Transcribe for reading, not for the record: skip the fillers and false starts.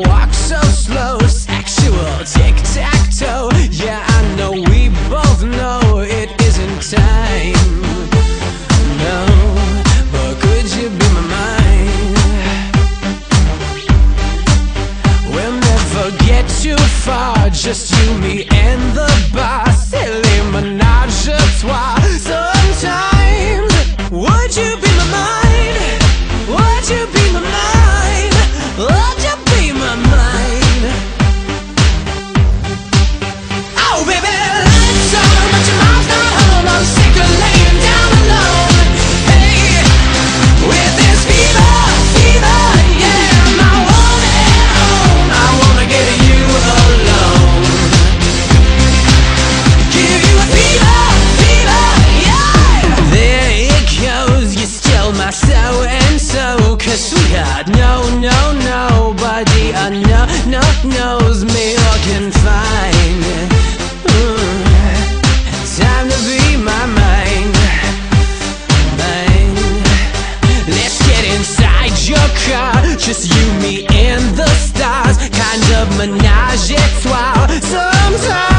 walk so slow, sexual tic-tac-toe. Yeah, I know, we both know it isn't time. No, but could you be my mind? We'll never get too far, just you, me, and the bar. Silly menage a trois. Sometimes, would you be my mind? Would you be my mind? Would you be my mind? Oh baby, lights on, but your mom's not home. I'm sick of laying down alone. Hey, with this fever, fever, yeah, my one at home. I wanna get you alone. Give you a fever, fever, yeah. There it goes, you stole my so-and-so. 'Cause sweetheart, nobody knows me or can find time to be my mind. Let's get inside your car, just you, me, and the stars. Kind of menage a trois. Sometimes